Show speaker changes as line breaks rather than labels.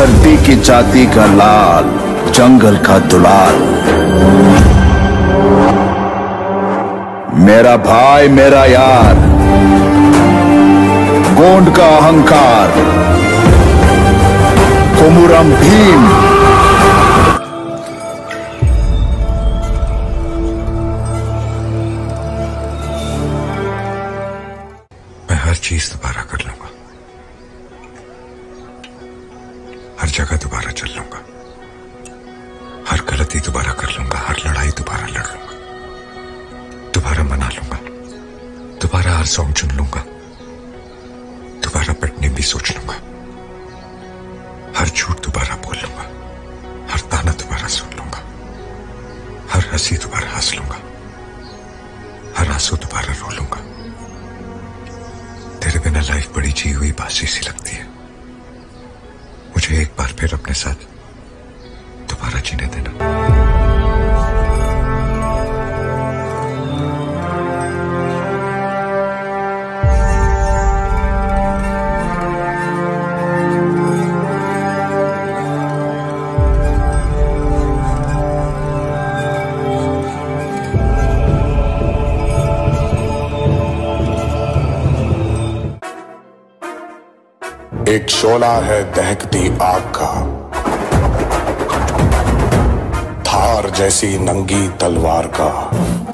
धरती की जाति का लाल, जंगल का दुलाल, मेरा भाई मेरा यार, गोंड का अहंकार, कोमुरम भीम।
मैं हर चीज दोबारा कर लूंगा, हर जगह दोबारा चल लूंगा, हर गलती दोबारा कर लूंगा, हर लड़ाई दोबारा लड़ लूंगा, दोबारा मना लूंगा, दोबारा हर सॉन्ग चुन लूंगा, दोबारा पिटने भी सोच लूंगा, हर झूठ दोबारा बोल लूंगा, हर ताना दोबारा सुन लूंगा, हर हंसी दोबारा हंस लूंगा, हर आंसू दोबारा रो लूंगा। तेरे बिना लाइफ बड़ी जी हुई बासी सी लगती है। मुझे एक बार फिर अपने साथ दोबारा जीने देना।
एक शोला है दहकती आग का, धार जैसी नंगी तलवार का।